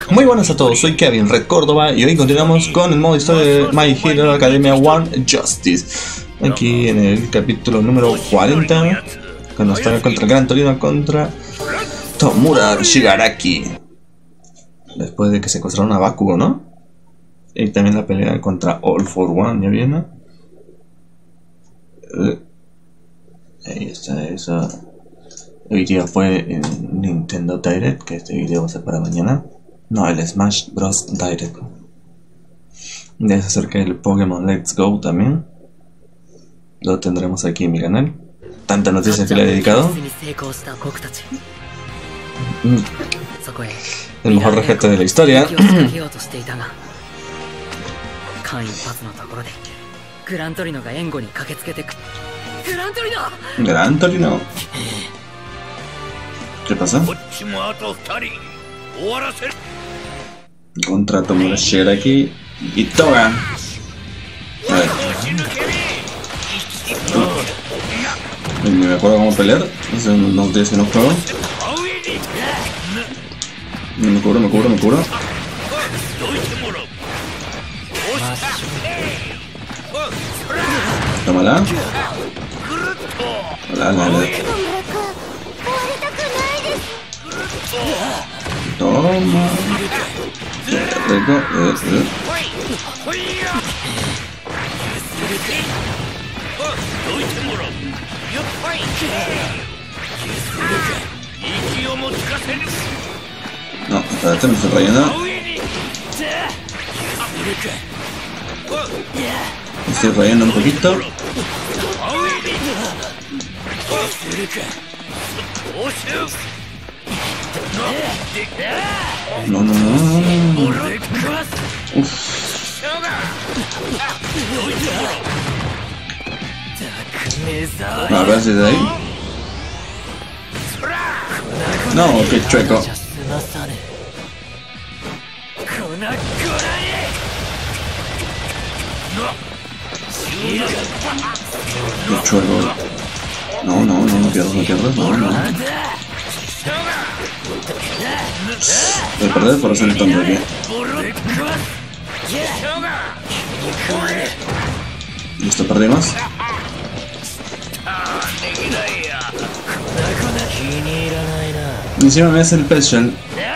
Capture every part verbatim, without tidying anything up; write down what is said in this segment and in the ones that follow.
Muy buenas a todos, soy Kevin Red Córdoba y hoy continuamos con el modo historia de My Hero Academia One Justice. Aquí en el capítulo número cuarenta, cuando estaba contra el Gran Torino contra Tomura Shigaraki. Después de que secuestraron a Bakugo, ¿no? Y también la pelea contra All for One, ¿ya viene? Uh, ahí está esa. Hoy día fue en Nintendo Direct, que este video va a ser para mañana. No, el Smash Bros. Direct. Ya se acerca el Pokémon Let's Go también. Lo tendremos aquí en mi canal. Tanta noticia que le he dedicado. Mm. El mejor regente de la historia. Gran Torino. ¿Qué pasa? Contra Tomura Shigaraki y Toga. A ver. Ni me acuerdo cómo pelear. Hace unos días que no juego. Me cubro, me cubro, me cubro. Tómala. La, la, la. Toma. Qué rico. Eh, eh. No, espérate, me estoy rayando. Me estoy rayando un poquito. No, no, no, no. Uff. A ver si de ahí. No, qué chueco. Qué chueco. No, no, no, no pierdas, no pierdas, no, no. Voy a perder por hacer el tonto aquí. Listo, perdimos. Y encima me hace el special.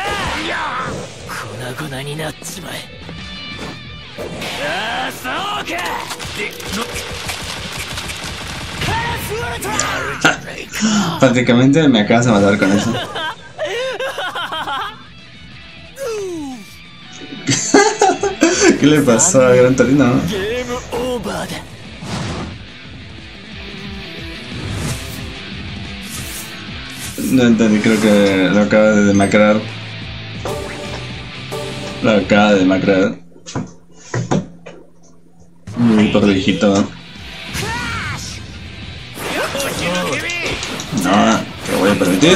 Prácticamente me acabas de matar con eso. ¿Qué le pasó a Gran Torino? No entendí, creo que lo acaba de demacrar. Lo acaba de demacrar. Muy por viejito. No, te lo voy a permitir.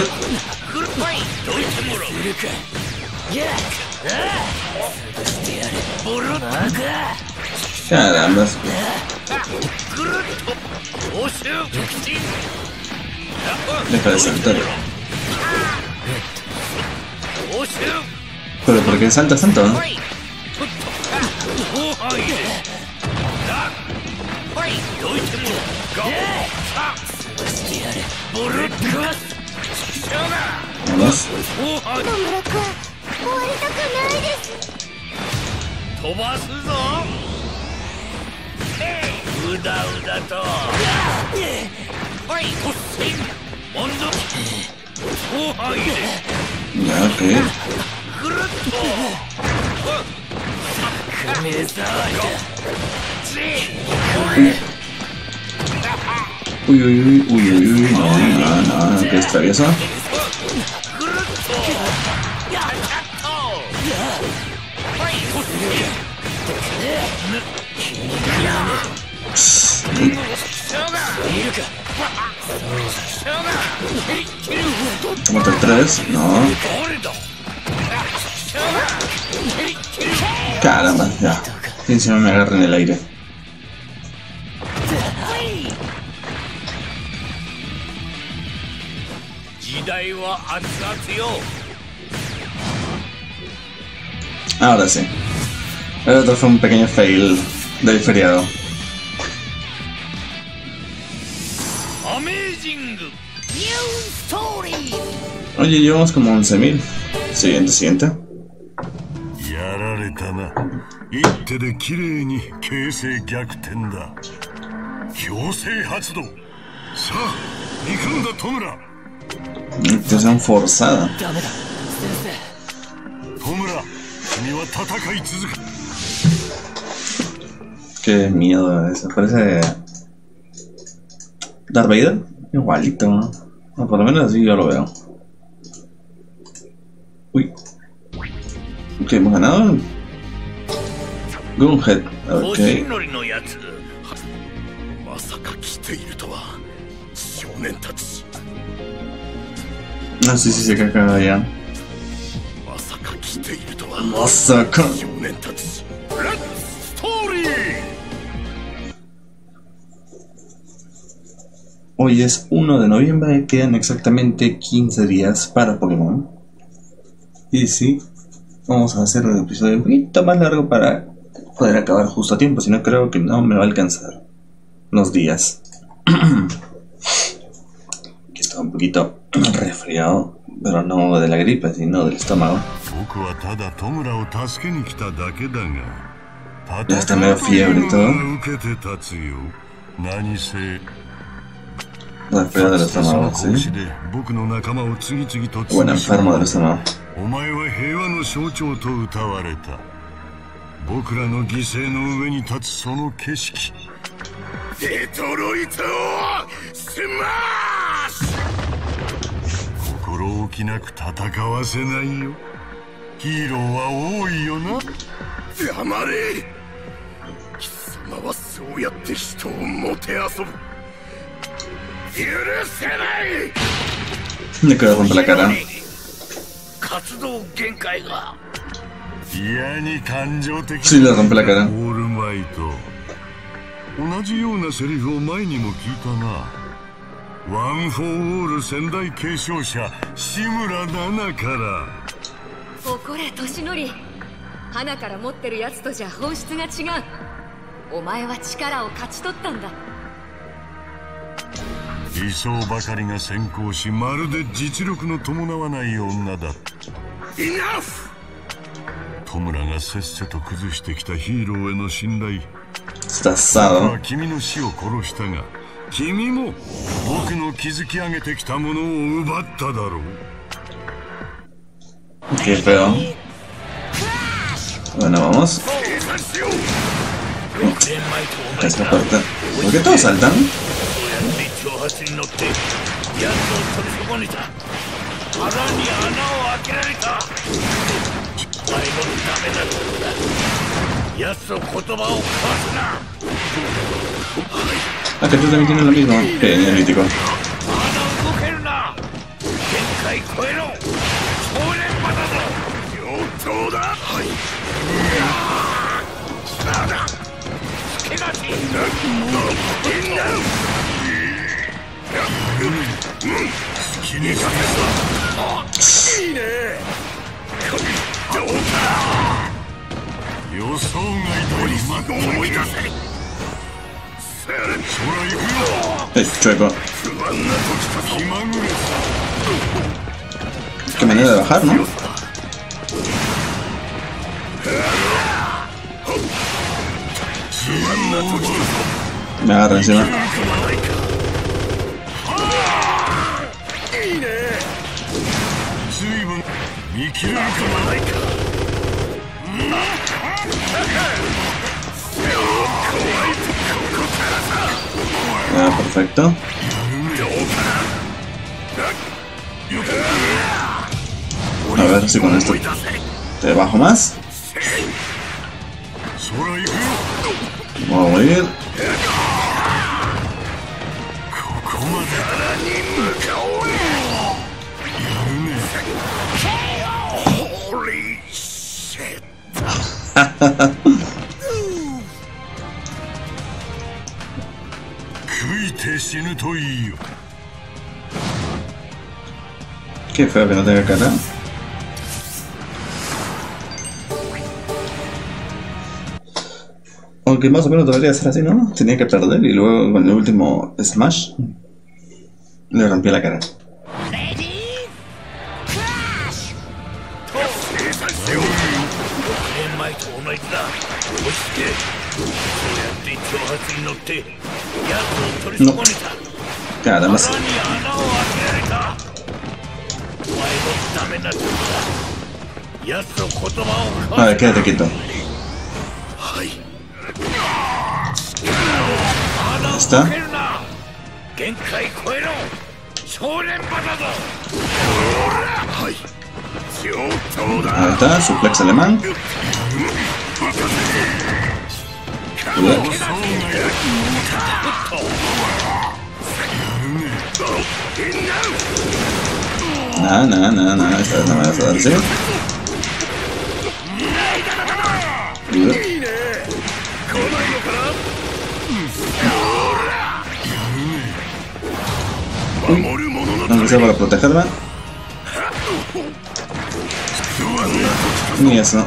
Caramba. Deja de saltar. Pero ¿por qué salta tanto? Vamos. Ya, ok. Uy, uy, uy, uy, uy, uy, no, no, no, que es travieso. Tómate el tres, no. Caramba, ya. Que encima me agarra en el aire. Ahora sí. El otro fue un pequeño fail del feriado. Oye, llevamos como once mil. Siguiente, siguiente. Activación forzada. Qué miedo eso. Parece Darth Vader. Igualito, ¿no? O por lo menos así yo lo veo. Uy. Ok, hemos ganado. Gunhead. Ok. Ah, sí, sí, sí, que acá ya. Masaka. Hoy es uno de noviembre, quedan exactamente quince días para Pokémon. Y sí, vamos a hacer un episodio un poquito más largo para poder acabar justo a tiempo, si no creo que no me va a alcanzar los días. Aquí está un poquito resfriado, pero no de la gripe, sino del estómago. Ya está medio fiebre y todo. Resfriado del estómago, sí. Bueno, enfermo del estómago. Le quedó romper la cara. Sí, le rompe la cara. Está asado. Qué feo. Bueno, vamos. Esta parte. ¿Por qué todos saltan? Ah, que tú también tienes lo mismo. Qué mítico. Eh, chueco. Qué manera de bajar, ¿no? Me agarra encima. Ah, perfecto. A ver si con esto te bajo más. Vamos a morir. Qué feo que no tenga cara. Aunque más o menos debería ser así, ¿no? Tenía que perder y luego con el último Smash le rompió la cara. No. Nada más. A ver, quédate quieto. ¿Está? Ahí está, suplex alemán. Nada, nada, nada, nada, esta vez no me vas a dar, ¿sí? Aunque sea para protegerla. Ni eso.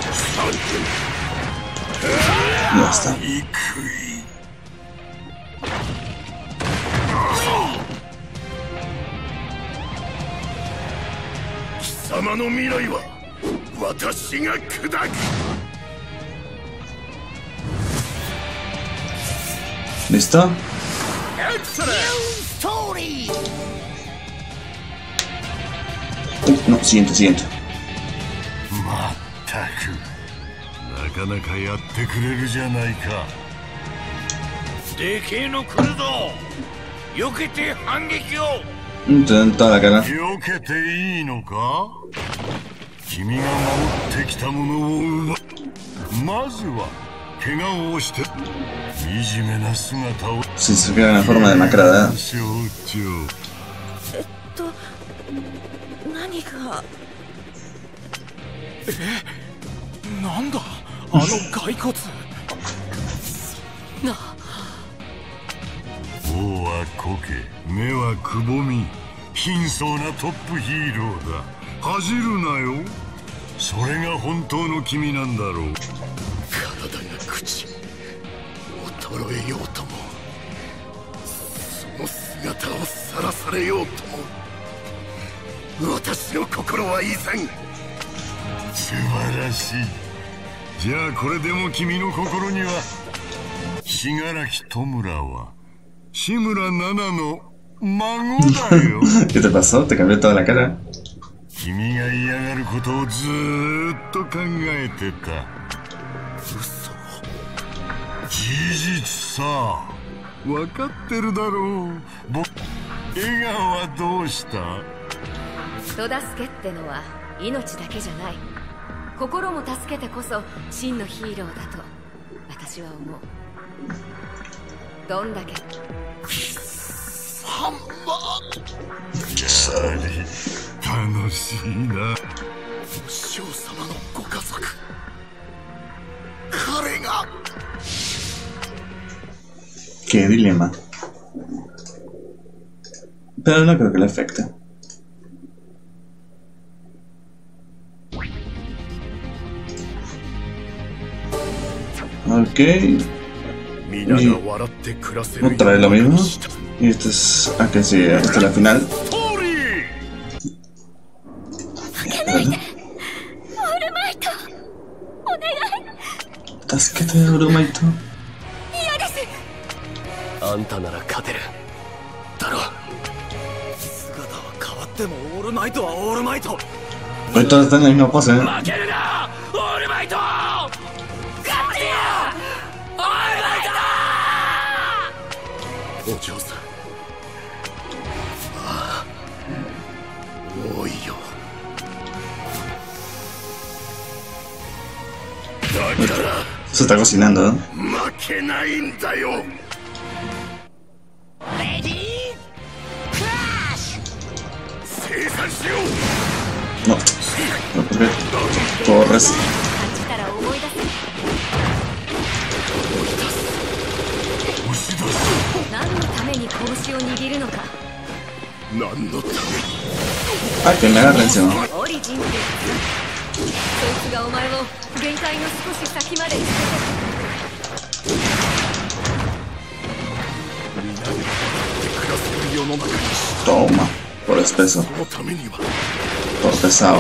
Ya está. ¿Listo? Uy, no, siguiente, siguiente. Intenta la cara. Si se queda en forma demacrada. ¿Qué te pasó? ¿Te cambió toda la cara? Qué dilema. Pero no creo que le afecte. Ok. Y otra vez lo mismo. Y este es... Ah, que sí, esta es la final. Tasquete, Orumaito. Hoy todos están en la misma pose, ¿eh? Se está cocinando, ¿eh? No, no, ¿por qué? Corres. Ah, que me agarre encima. Toma, por espeso. Por pesado.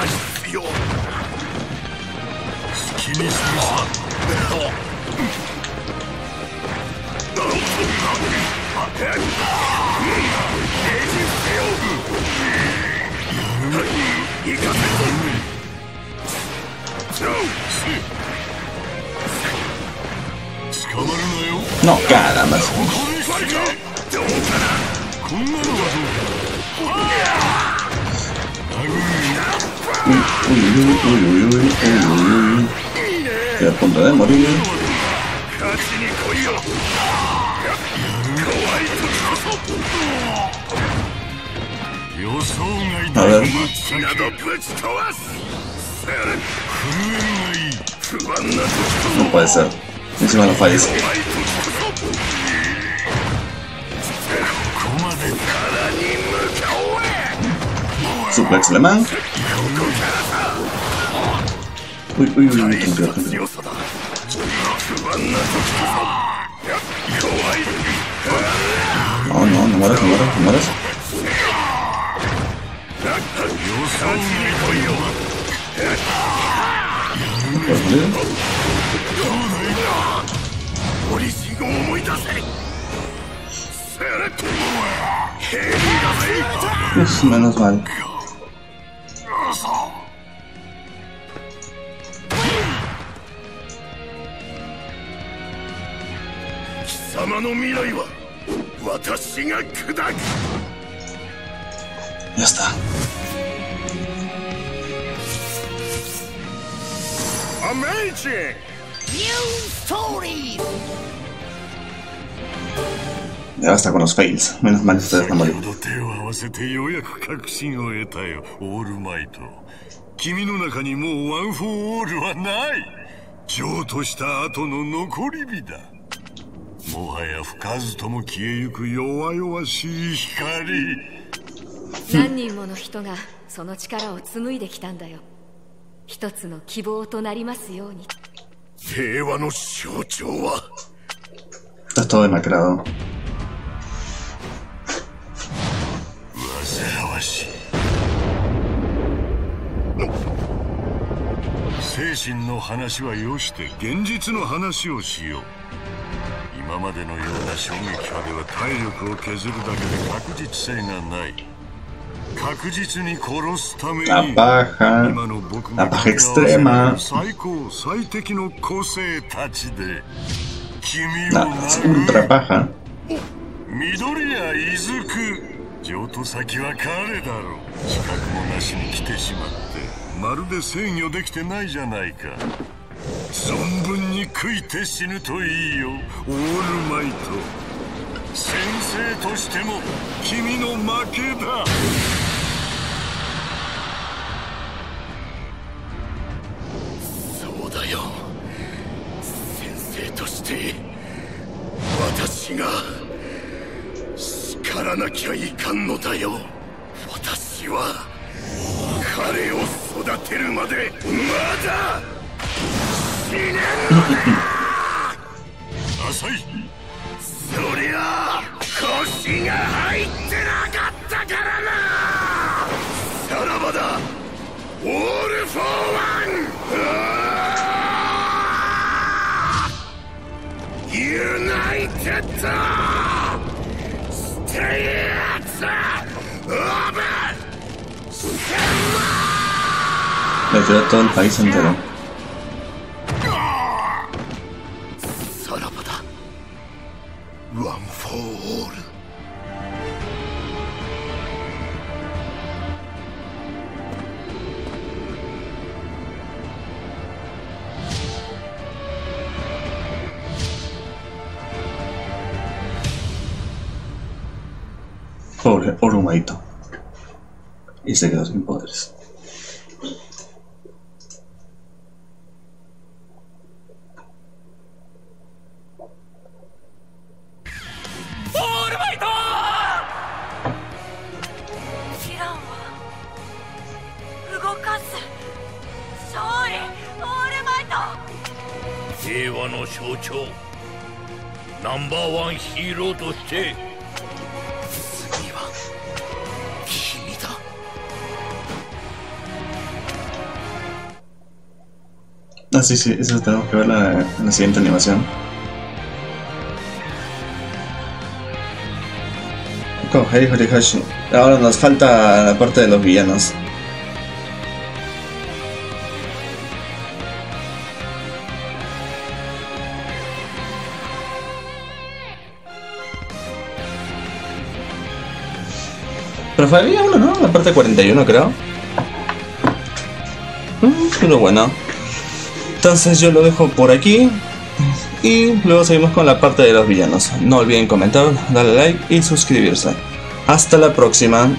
No, caramba. Uy, uy, uy, uy, uy, uy, uy. Estoy a punto de morir. A ver. No puede ser. Encima lo falles. Suplex alemán. Uy, uy, uy, uy, tranquilo, tranquilo. No, no, no mueras, no mueras, no mueras. ¿No puedes morir? Uf, menos mal. Ya está. Amazing! New stories! Ya basta con los fails. Menos mal ustedes no morir. 君の中にもうワン・フォー・オールはない。譲渡した後の残り火だ。もはや吹かずとも消えゆく弱々しい光。 何人もの人がその力を紡いできたんだよ。一つの希望となりますように。 平和の象徴は。 Está todo demacrado. 煩わしい。精神の話はよして現実の話をしよう。今までのような衝撃波では体力を削るだけで確実性がない。確実に殺すために今の僕が最高最適の個性たちで君を殴る。緑谷伊豆区譲渡先は彼だろう。資格もなしに来てしまってまるで制御できてないじゃないか。存分に食いて死ぬといいよオールマイト。先生としても君の負けだ。そうだよ。先生として私が叱らなきゃいかんのだよ。私は彼を育てるまでまだ死ねんのだ。浅い。そりゃ腰が入ってなかったからな。さらばだオールフォーワン。ユナイテッドステイツオブ Le quedó todo el país entero. One for all. Pobre Orumaito. Y se quedó sin poderes. Orumaito! ティランは動かす。勝利オールマイト。 平和の象徴ナンバーワンヒーローとして次は君だ。 Ah, sí, sí, eso tenemos que verla en la siguiente animación. Kohei Horikoshi. Ahora nos falta la parte de los villanos. Pero había uno, ¿no? La parte cuarenta y uno, creo. Mm, pero bueno. Entonces yo lo dejo por aquí. Y luego seguimos con la parte de los villanos. No olviden comentar, darle like y suscribirse. Hasta la próxima.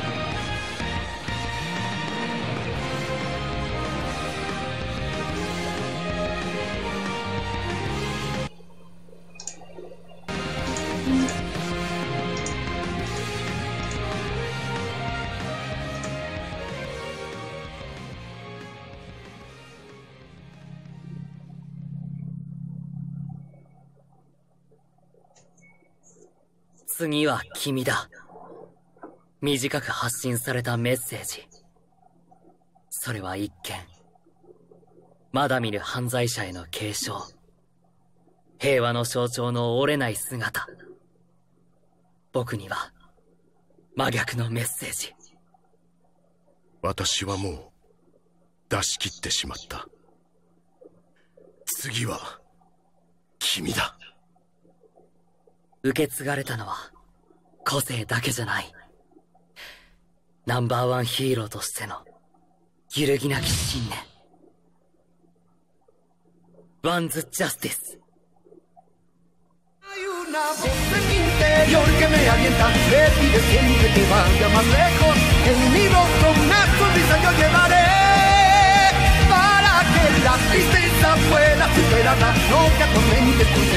"次は君だ." 短く発信されたメッセージ。それは一見、まだ見ぬ犯罪者への警鐘、平和の象徴の折れない姿。僕には真逆のメッセージ。 私はもう出し切ってしまった。次は君だ。 受け継がれたのは個性だけじゃない。ナンバーワンヒーローとしての揺るぎなき信念。ワンズ・ジャスティス。 Una voz en mi interior que me alienta, me pide siempre que vaya más lejos. En mi rostro una sonrisa yo llevaré, para que la tristeza pueda superarla, no te atormentes tu